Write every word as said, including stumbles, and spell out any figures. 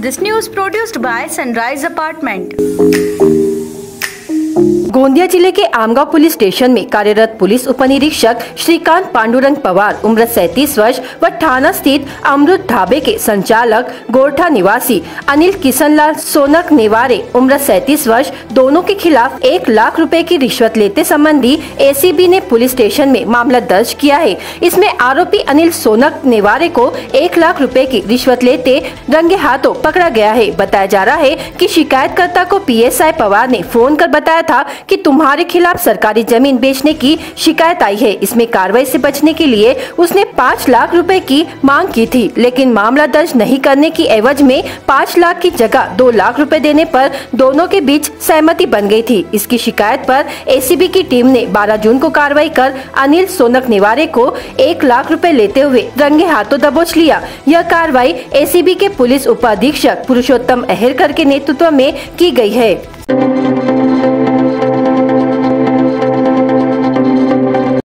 This news produced by Sunrise Apartment. Gondia जिले के Amgaon police station में कार्यरत पुलिस उपनिरीक्षक श्रीकांत पांडुरंग पवार उम्र सैंतीस वर्ष व थाना स्थित अमृत ढाबे के संचालक गोरठा निवासी अनिल किशनलाल सोनक नेवारे उम्र सैंतीस वर्ष दोनों के खिलाफ एक लाख रुपए की रिश्वत लेते संबंधी एसीबी ने पुलिस स्टेशन में मामला दर्ज किया है। इसमें आरोपी अनिल सोनक नेवारे को एक लाख रुपए की रिश्वत लेते रंगे हाथों पकड़ा गया है। बताया जा रहा है कि शिकायतकर्ता को पीएसआई पवार ने फोन कर बताया था कि तुम्हारे खिलाफ सरकारी जमीन बेचने की शिकायत आई है। इसमें कार्रवाई से बचने के लिए उसने पाँच लाख रुपए की मांग की थी, लेकिन मामला दर्ज नहीं करने की एवज में पाँच लाख की जगह दो लाख रुपए देने पर दोनों के बीच सहमति बन गई थी। इसकी शिकायत पर एसीबी की टीम ने बारह जून को कार्रवाई कर अनिल सोनक नेवारे को एक लाख रुपए लेते हुए रंगे हाथों दबोच लिया। यह कार्रवाई एसीबी के पुलिस उपाधीक्षक पुरुषोत्तम अहिरकर के नेतृत्व में की गई है।